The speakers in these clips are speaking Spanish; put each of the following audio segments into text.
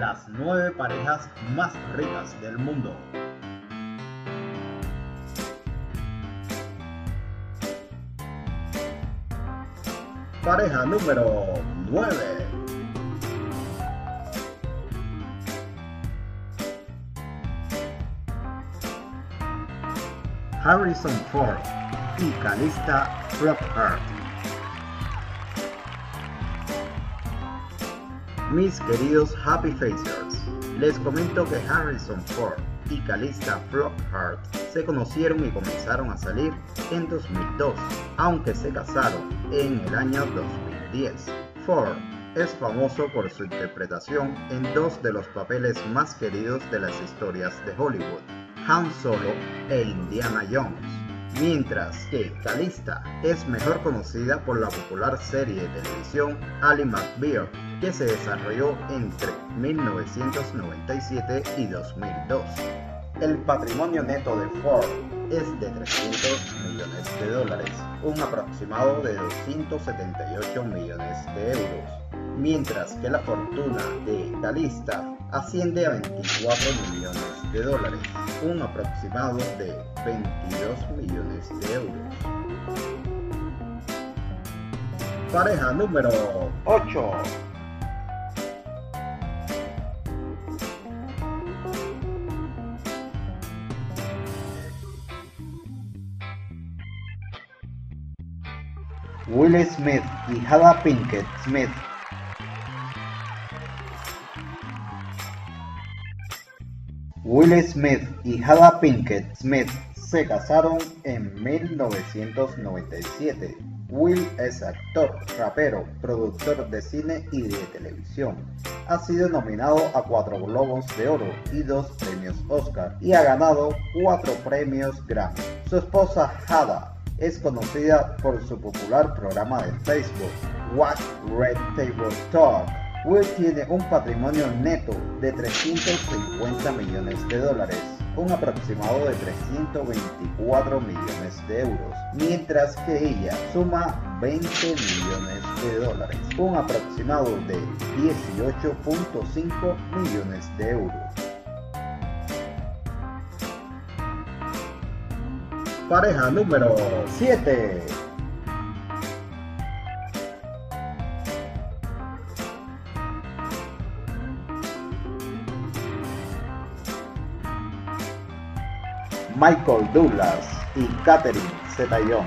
las 9 parejas más ricas del mundo. Pareja número 9. Harrison Ford y Calista Flockhart. Mis queridos Happy Facers, les comento que Harrison Ford y Calista Flockhart se conocieron y comenzaron a salir en 2002, aunque se casaron en el año 2010. Ford es famoso por su interpretación en dos de los papeles más queridos de las historias de Hollywood, Han Solo e Indiana Jones, mientras que Calista es mejor conocida por la popular serie de televisión Ally McBeal, que se desarrolló entre 1997 y 2002. El patrimonio neto de Ford es de $300 millones, un aproximado de 278 millones de euros, mientras que la fortuna de Calista asciende a 24 millones de dólares, un aproximado de 22 millones de euros. Pareja número 8. Will Smith y Jada Pinkett Smith. Will Smith y Jada Pinkett Smith se casaron en 1997. Will es actor, rapero, productor de cine y de televisión. Ha sido nominado a 4 Globos de Oro y 2 premios Oscar y ha ganado 4 premios Grammy. Su esposa Jada es conocida por su popular programa de Facebook, What Red Table Talk. Will tiene un patrimonio neto de 350 millones de dólares, un aproximado de 324 millones de euros, mientras que ella suma 20 millones de dólares, un aproximado de 18.5 millones de euros. Pareja número 7. Michael Douglas y Catherine Zeta-Jones.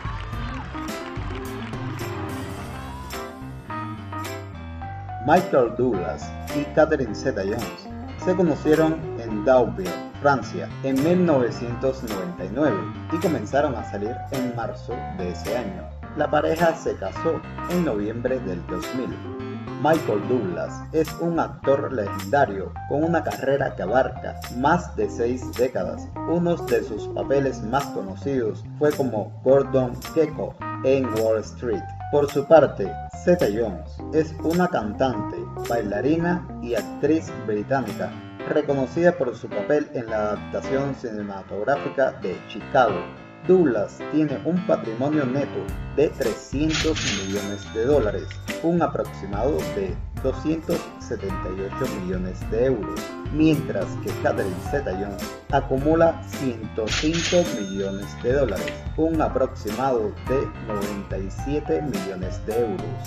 Michael Douglas y Catherine Zeta-Jones se conocieron en Deauville, Francia, en 1999 y comenzaron a salir en marzo de ese año. La pareja se casó en noviembre del 2000. Michael Douglas es un actor legendario con una carrera que abarca más de 6 décadas. Uno de sus papeles más conocidos fue como Gordon Gekko en Wall Street. Por su parte, Zeta-Jones es una cantante, bailarina y actriz británica, reconocida por su papel en la adaptación cinematográfica de Chicago. Douglas tiene un patrimonio neto de 300 millones de dólares, un aproximado de 278 millones de euros, mientras que Catherine Zeta-Jones acumula 105 millones de dólares, un aproximado de 97 millones de euros.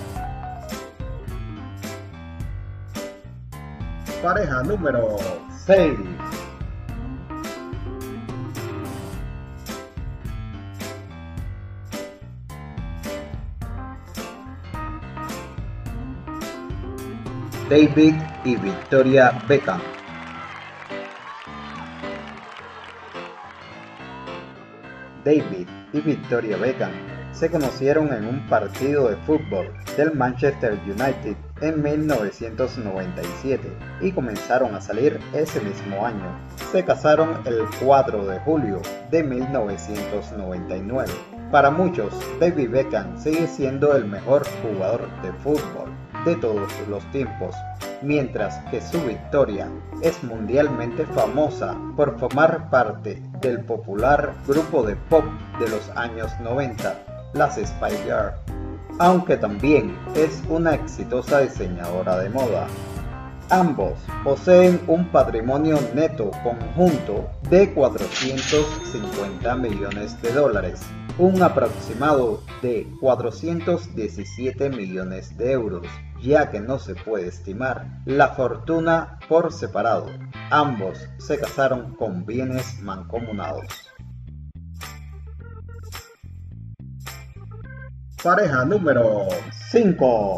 Pareja número 6. David y Victoria Beckham. David y Victoria Beckham se conocieron en un partido de fútbol del Manchester United en 1997 y comenzaron a salir ese mismo año. Se casaron el 4 de julio de 1999. Para muchos, David Beckham sigue siendo el mejor jugador de fútbol de todos los tiempos, mientras que su Victoria es mundialmente famosa por formar parte del popular grupo de pop de los años 90, las Spice Girls, aunque también es una exitosa diseñadora de moda. Ambos poseen un patrimonio neto conjunto de 450 millones de dólares, un aproximado de 417 millones de euros, ya que no se puede estimar la fortuna por separado. Ambos se casaron con bienes mancomunados. Pareja número 5.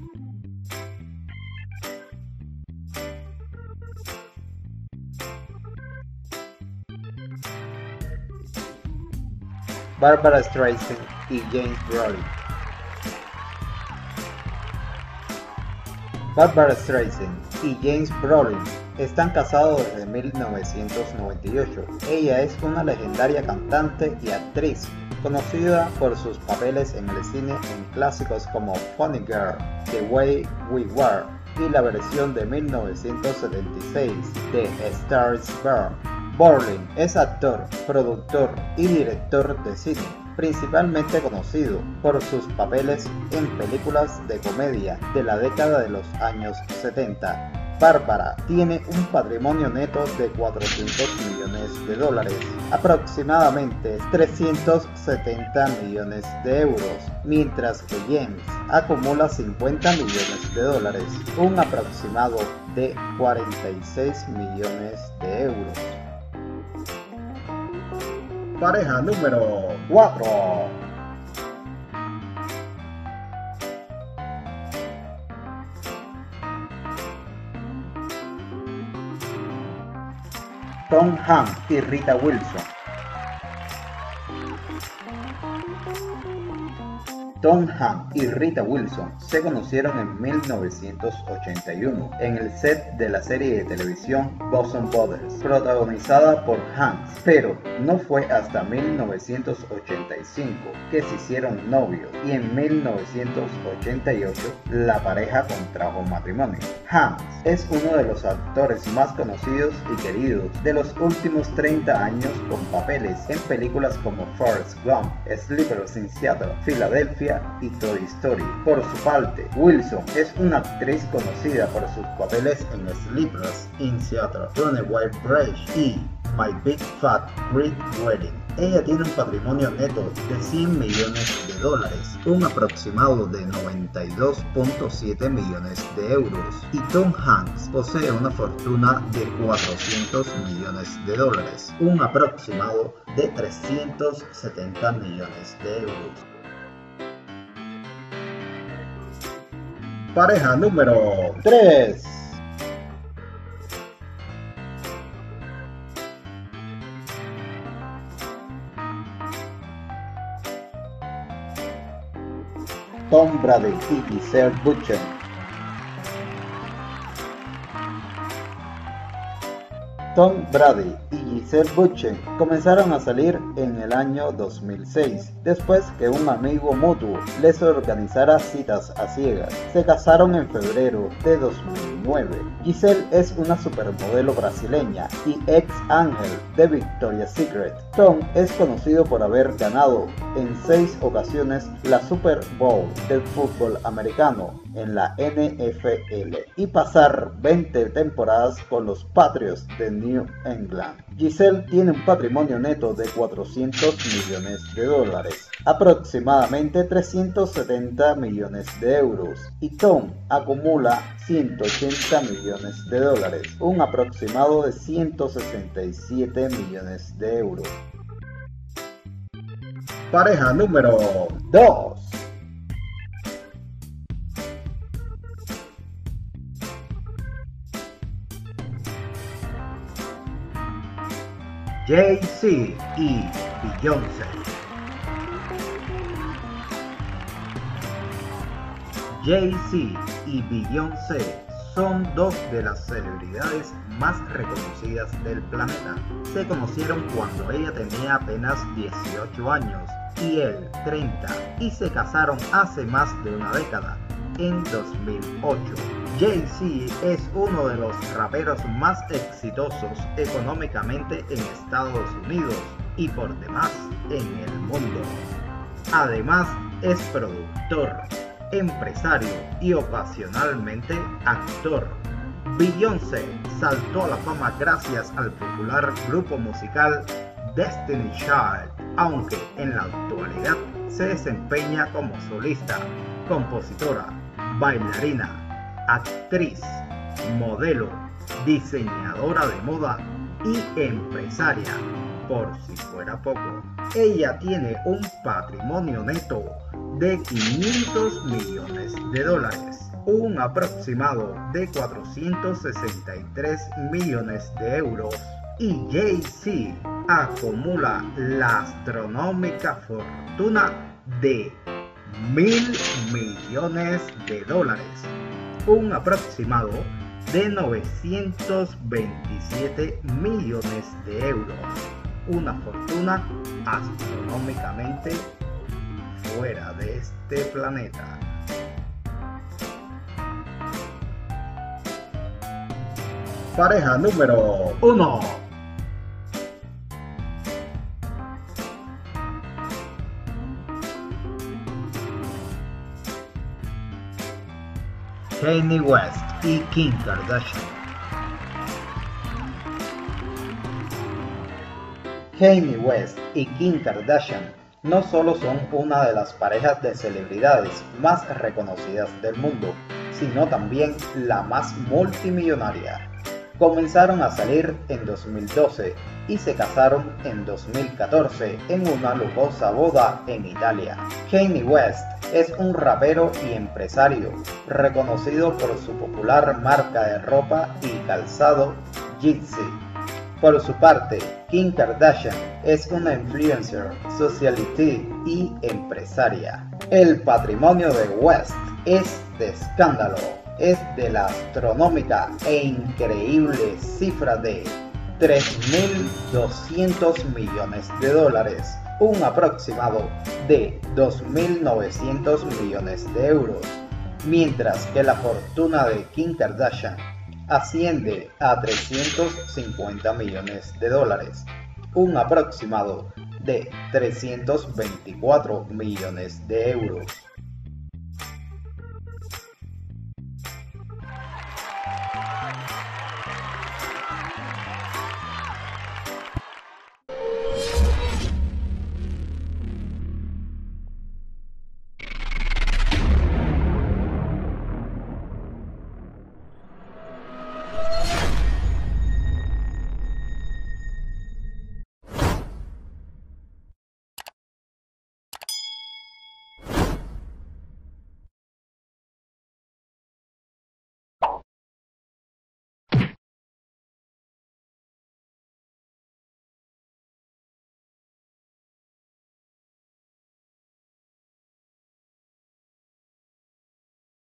Barbra Streisand y James Brolin. Barbra Streisand y James Brolin están casados desde 1998. Ella es una legendaria cantante y actriz, conocida por sus papeles en el cine en clásicos como Funny Girl, The Way We Were y la versión de 1976 de Star is Born. Brolin es actor, productor y director de cine, principalmente conocido por sus papeles en películas de comedia de la década de los años 70. Barbara tiene un patrimonio neto de 400 millones de dólares, aproximadamente 370 millones de euros, mientras que James acumula 50 millones de dólares, un aproximado de 46 millones de euros. Pareja número 4. Tom Hanks y Rita Wilson. Tom Hanks y Rita Wilson se conocieron en 1981 en el set de la serie de televisión Boston Brothers, protagonizada por Hanks, pero no fue hasta 1985 que se hicieron novios y en 1988 la pareja contrajo matrimonio. Hanks es uno de los actores más conocidos y queridos de los últimos 30 años con papeles en películas como Forrest Gump, Sleepers in Seattle, Philadelphia y Toy Story. Por su parte, Wilson es una actriz conocida por sus papeles en Sleepers in Seattle, Runaway Bridge y My Big Fat Greek Wedding. Ella tiene un patrimonio neto de 100 millones de dólares, un aproximado de 92.7 millones de euros, y Tom Hanks posee una fortuna de 400 millones de dólares, un aproximado de 370 millones de euros. Pareja número 3. Tom Brady y Gisele Bündchen. Tom Brady y Gisele Bündchen comenzaron a salir en el año 2006, después que un amigo mutuo les organizara citas a ciegas. Se casaron en febrero de 2009. Gisele es una supermodelo brasileña y ex ángel de Victoria's Secret. Tom es conocido por haber ganado en 6 ocasiones la Super Bowl del fútbol americano en la NFL y pasar 20 temporadas con los Patriots de New England. Gisele tiene un patrimonio neto de 400 millones de dólares, aproximadamente 370 millones de euros, y Tom acumula 180 millones de dólares, un aproximado de 167 millones de euros. Pareja número 2. Jay-Z y Beyoncé. Jay-Z y Beyoncé son dos de las celebridades más reconocidas del planeta. Se conocieron cuando ella tenía apenas 18 años y él 30, y se casaron hace más de una década, en 2008. Jay-Z es uno de los raperos más exitosos económicamente en Estados Unidos y por demás en el mundo. Además es productor, empresario y ocasionalmente actor. Beyoncé saltó a la fama gracias al popular grupo musical Destiny Child, aunque en la actualidad se desempeña como solista, compositora, bailarina, actriz, modelo, diseñadora de moda y empresaria. Por si fuera poco, ella tiene un patrimonio neto de 500 millones de dólares, un aproximado de 463 millones de euros, y Jay-Z acumula la astronómica fortuna de 1.000 millones de dólares, un aproximado de 927 millones de euros, una fortuna astronómicamente fuera de este planeta. Pareja número 1. Kanye West y Kim Kardashian. Kanye West y Kim Kardashian no solo son una de las parejas de celebridades más reconocidas del mundo, sino también la más multimillonaria. Comenzaron a salir en 2012 y se casaron en 2014 en una lujosa boda en Italia. Kanye West es un rapero y empresario reconocido por su popular marca de ropa y calzado Yeezy. Por su parte, Kim Kardashian es una influencer, socialite y empresaria. El patrimonio de West es de escándalo, es de la astronómica e increíble cifra de 3.200 millones de dólares, un aproximado de 2.900 millones de euros, mientras que la fortuna de Kim Kardashian asciende a 350 millones de dólares, un aproximado de 324 millones de euros.